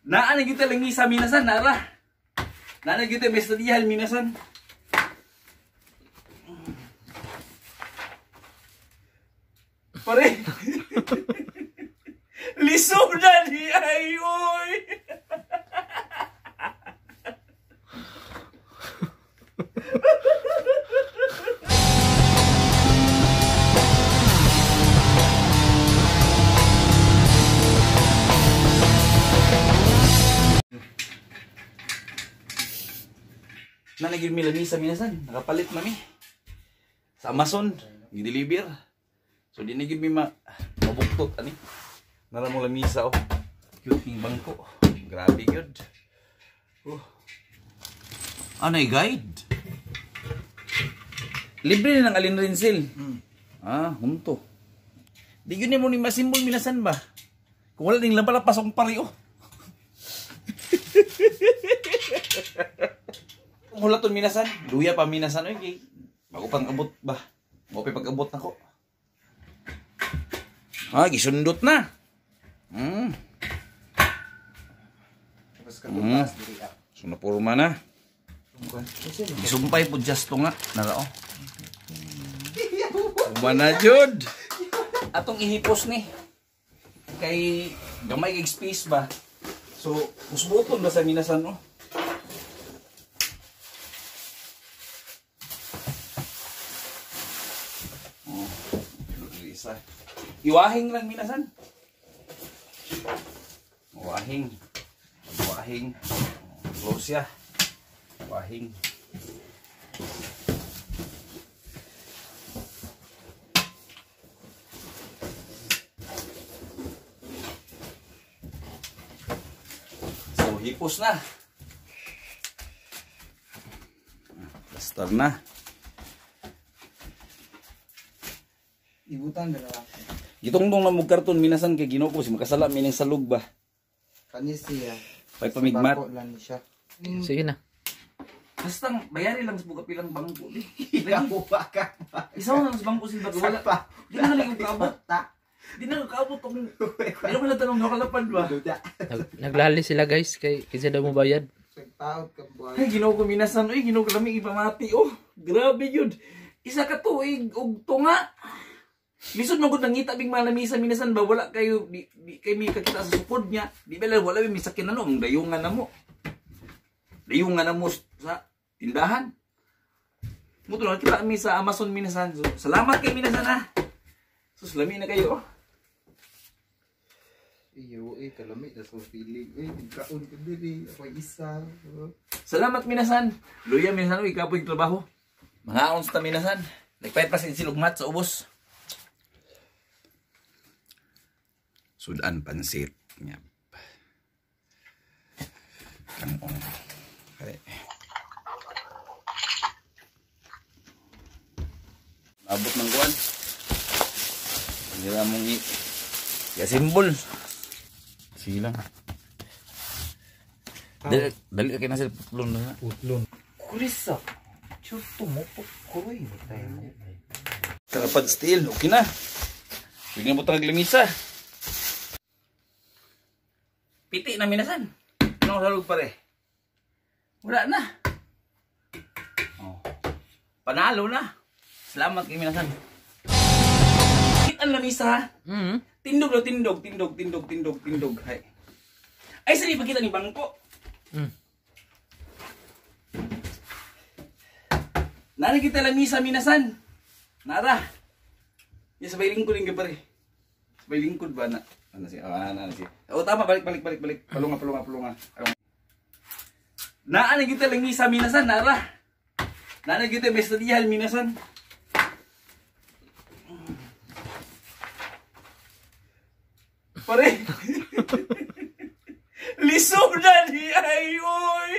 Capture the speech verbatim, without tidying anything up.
Naan kita langi sa minasan nara. Naan kita bestadihan minasan. Pare. Lisod na di ay oy. Na naging milani sa minasan, nakapalit nami sa Amazon, i-deliver. So di naging mi ma mabuktot ani. Nara mo lamisa oh. Cute ning bangko. Grabe gyud. Oh. Ano ay guide? Libre na ng alin rinsil. Hmm. Ah, hunto. Di gyud ni mo ni masimbol minasan ba? Kung wala ding lampala pasong pareho. Hulaton minasan, luya pa minasan oy kay bago pang abot ba. Mo pa pag-abot nako. Ah, gisundot na. Hmm. Tapos katulas diri ah. So na porma na. Gisumpay pud just to nga nara oh. Umana jud. Atong ihipos ni. Kay gamay kay space ba. So musbuton ba sa minasan oh. Iwahing lang minasan. Wahing. Wahing. Close ya. Wahing. So hipos na. Plaster na. Ibutan dala. Gitong dong namog karton minasan kay Ginoo ko si makasala mining salug ba. Kanis siya. Pay pamigmat. Lang siya. Sige na. Basta bayari lang sa buka pilang bangko di. Ikaw pa ka. Isaw lang sa bangko silba wala pa. Di na lang kaabot ta. Di na kaabot tong. Pero wala tanong nakalapad ba. Nag naglali sila guys kay kinsa daw mo bayad. Pagtaod ka buhay. Ay Ginoo ko minasan oy Ginoo ko lami ipamati oh. Grabe yun. Isa ka tuig og tunga. Lisod man gud nangita bing malamisa minasan ba wala kayo di, di kay mi kakita sa sukod niya. Di ba wala mi sakin ano ang dayungan namo. Dayungan namo sa tindahan. Muto na kita mi sa Amazon minasan. So, salamat kay minasan ha. Sus lami na kayo. Iyo eh kalami na sa feeling. Eh kaon ko diri ako isa. Salamat minasan. Luya minasan oy kapoy trabaho. Mga ons ta minasan. Nagpayat pa sin silugmat sa ubos. Sudan pansit. Yep. Kangkong. Okay. Abot ng kuwan. Hindi na mong i... Ya simbol. Sige lang. Dali, dali ka na sila putlon na. Putlon. Kurisa. Chuto mo po. Kuroy. Karapad steel. Okay na. Huwag na butang aglimisa. Piti na minasan. Anong salog pare? Wala na. Oh. Panalo na. Salamat kay minasan. Kit ang lamisa ha? Mhm. Tindog na tindog, tindog, tindog, tindog, tindog. Hay. Ay, sali pagkita ni bangko. Mm. Nana kita lamisa minasan. Nara. Ya sabay lingkod yung pare. Sabay lingkod ba na? Ano siya? Ah, ano siya? Oh, tama, balik, balik, balik, balik. Palunga, palunga, palunga. Naan kita lamisa minasan, nara. Nana kita bestadihan minasan. Pare. Lisod na di ay oy.